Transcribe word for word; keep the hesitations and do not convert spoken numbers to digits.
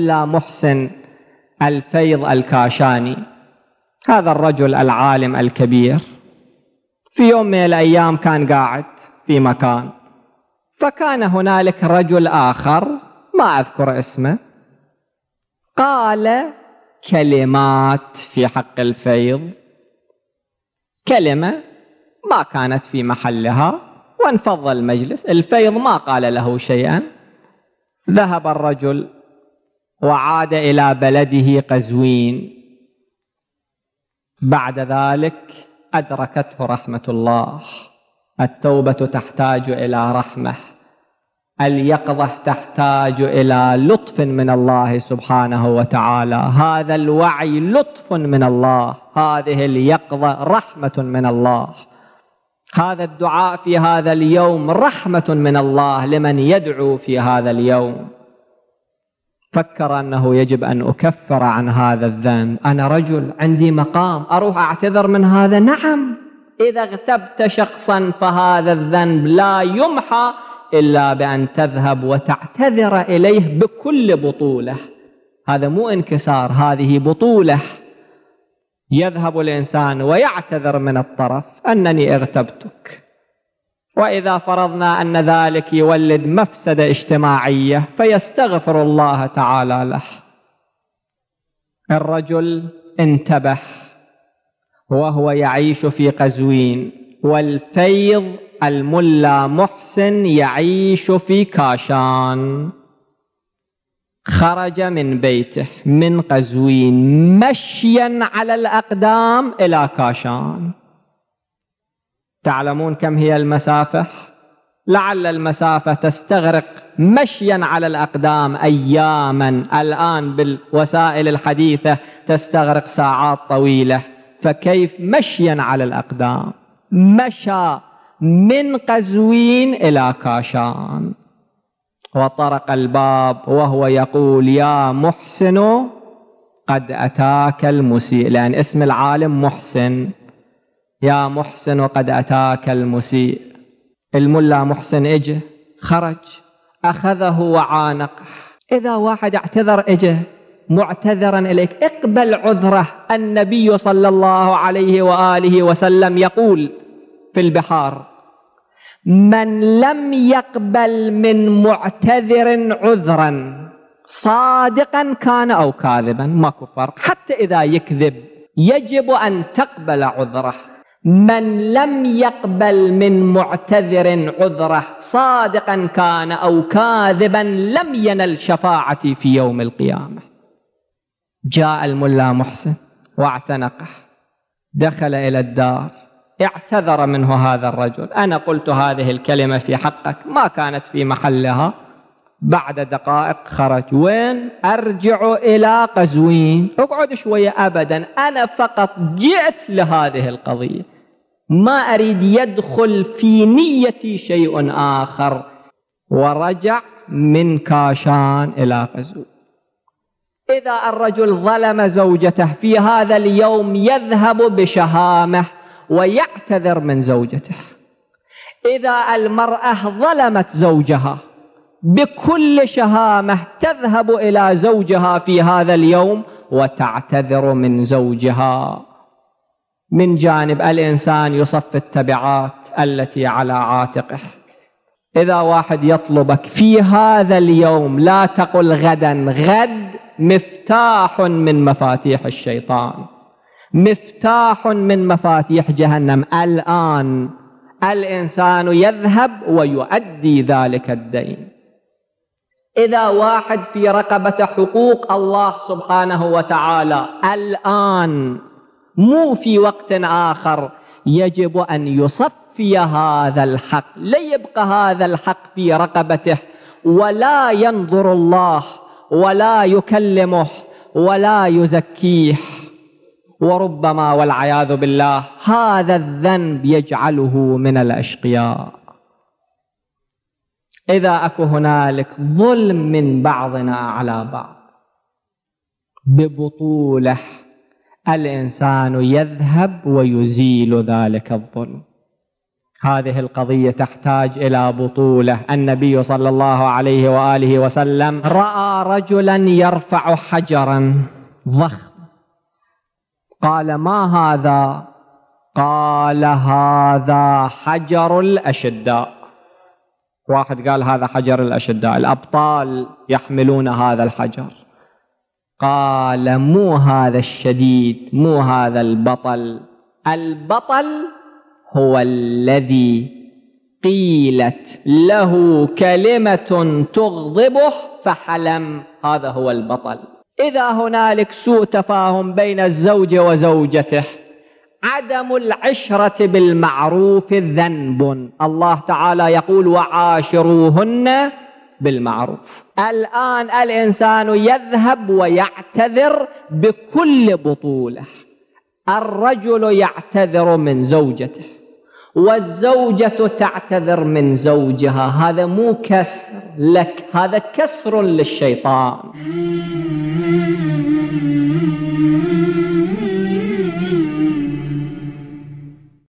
الملا محسن الفيض الكاشاني، هذا الرجل العالم الكبير، في يوم من الأيام كان قاعد في مكان، فكان هنالك رجل آخر ما أذكر اسمه قال كلمات في حق الفيض، كلمة ما كانت في محلها، وانفض المجلس. الفيض ما قال له شيئا. ذهب الرجل وعاد إلى بلده قزوين. بعد ذلك أدركته رحمة الله. التوبة تحتاج إلى رحمة، اليقظة تحتاج إلى لطف من الله سبحانه وتعالى. هذا الوعي لطف من الله، هذه اليقظة رحمة من الله. هذا الدعاء في هذا اليوم رحمة من الله لمن يدعو في هذا اليوم. فكر أنه يجب أن أكفر عن هذا الذنب. أنا رجل عندي مقام، أروح أعتذر من هذا؟ نعم، إذا اغتبت شخصا فهذا الذنب لا يمحى إلا بأن تذهب وتعتذر إليه بكل بطولة. هذا مو انكسار، هذه بطولة. يذهب الإنسان ويعتذر من الطرف أنني اغتبتك، وإذا فرضنا أن ذلك يولد مفسدة اجتماعية فيستغفر الله تعالى له. الرجل انتبه وهو يعيش في قزوين، والفيض الملا محسن يعيش في كاشان. خرج من بيته من قزوين مشيا على الأقدام إلى كاشان. تعلمون كم هي المسافة؟ لعل المسافة تستغرق مشيا على الأقدام أياما، الآن بالوسائل الحديثة تستغرق ساعات طويلة، فكيف مشيا على الأقدام؟ مشى من قزوين إلى كاشان، وطرق الباب وهو يقول يا محسن قد أتاك المسيء، لأن اسم العالم محسن. يا محسن قد أتاك المسيء. الملا محسن اجه، خرج، أخذه وعانقه. إذا واحد اعتذر اجه معتذرا إليك، اقبل عذره. النبي صلى الله عليه وآله وسلم يقول في البحار من لم يقبل من معتذر عذرا صادقا كان أو كاذبا، ماكو فرق، حتى إذا يكذب يجب أن تقبل عذره. من لم يقبل من معتذر عذره صادقا كان أو كاذبا لم ينل شفاعتي في يوم القيامة. جاء الملا محسن واعتنقه، دخل إلى الدار، اعتذر منه هذا الرجل. أنا قلت هذه الكلمة في حقك، ما كانت في محلها. بعد دقائق خرج. وين؟ أرجع إلى قزوين. اقعد شوية. أبدا، أنا فقط جئت لهذه القضية، ما أريد يدخل في نيتي شيء آخر. ورجع من كاشان إلى قزوين. إذا الرجل ظلم زوجته في هذا اليوم يذهب بشهامة ويعتذر من زوجته. إذا المرأة ظلمت زوجها بكل شهامة تذهب إلى زوجها في هذا اليوم وتعتذر من زوجها. من جانب الإنسان يصف التبعات التي على عاتقه. إذا واحد يطلبك في هذا اليوم لا تقل غدا، غد مفتاح من مفاتيح الشيطان، مفتاح من مفاتيح جهنم. الآن الإنسان يذهب ويؤدي ذلك الدين. إذا واحد في رقبة حقوق الله سبحانه وتعالى الآن، مو في وقت آخر، يجب أن يصفي هذا الحق، لا يبقى هذا الحق في رقبته ولا ينظر الله ولا يكلمه ولا يزكيه. وربما والعياذ بالله هذا الذنب يجعله من الأشقياء. إذا أكو هنالك ظلم من بعضنا على بعض ببطولة، الإنسان يذهب ويزيل ذلك الظلم. هذه القضية تحتاج إلى بطولة. النبي صلى الله عليه وآله وسلم رأى رجلا يرفع حجرا ضخم، قال: ما هذا؟ قال: هذا حجر الأشداء. واحد قال: هذا حجر الأشداء، الأبطال يحملون هذا الحجر. قال: مو هذا الشديد، مو هذا البطل. البطل هو الذي قيلت له كلمة تغضبه فحلم، هذا هو البطل. إذا هنالك سوء تفاهم بين الزوج وزوجته، عدم العشرة بالمعروف ذنب، الله تعالى يقول: وعاشروهن بالمعروف. الآن الإنسان يذهب ويعتذر بكل بطولة. الرجل يعتذر من زوجته والزوجة تعتذر من زوجها، هذا مو كسر لك، هذا كسر للشيطان.